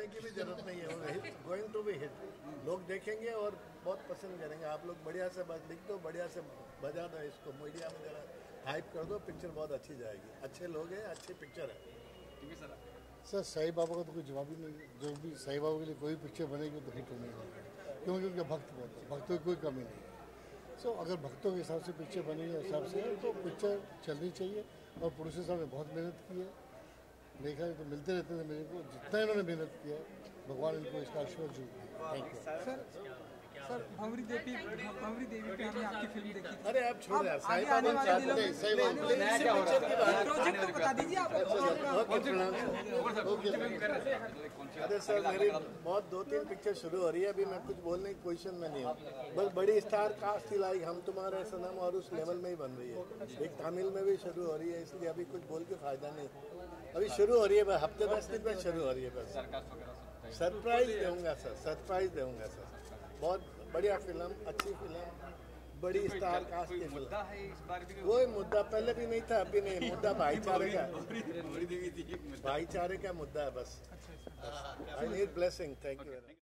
की भी जरूरत नहीं है, वो गोइंग टू बी हिट। लोग देखेंगे और बहुत पसंद करेंगे। आप लोग बढ़िया से बस लिख दो, बढ़िया से बजा दो, इसको मीडिया में जरा हाइप कर दो, पिक्चर बहुत अच्छी जाएगी। अच्छे लोग हैं, अच्छी पिक्चर है। सर साईं बाबा का तो कोई जवाब ही नहीं। जो भी साईं बाबा के लिए कोई पिक्चर बनेगी तो हिट होनी है, क्योंकि उनके भक्त बहुत है, भक्तों की कोई कमी नहीं है। सो अगर भक्तों के हिसाब से पिक्चर बनी है हिसाब से तो पिक्चर चलनी चाहिए। और प्रोड्यूसर साहब ने बहुत मेहनत की है, देखा है तो मिलते रहते थे मेरे को, जितना इन्होंने मेहनत किया है भगवान इनको इसका आशीर्वाद जरूर। Thank you sir. Bhanwari Devi पे हमने आपकी फिल्म देखी थी। अरे आप छोड़ यार, साईं आने बाबा वाले दिनों में साईं बाबा प्रोजेक्ट तो बता दीजिए आप। अरे सर, मेरी बहुत 2-3 पिक्चर शुरू हो रही है, अभी मैं कुछ बोलने की पोजीशन में नहीं हूँ। बस बड़ी स्टार कास्ट ही लाइक हम तुम्हारे सनम और उस लेवल में ही बन रही है। एक तमिल में भी शुरू हो रही है, इसलिए अभी कुछ बोल के फायदा नहीं। अभी शुरू हो रही है, बस हफ्ते 10 दिन में शुरू हो रही है। बस सरप्राइज दूंगा सर, सरप्राइज दूंगा सर। बहुत बढ़िया फिल्म, अच्छी फिल्म, बड़ी स्टार कास्ट की फिल्म। कोई मुद्दा पहले भी नहीं था, अभी नहीं। मुद्दा भाईचारे का, भाईचारे का मुद्दा है बस। I need blessing. Thank you.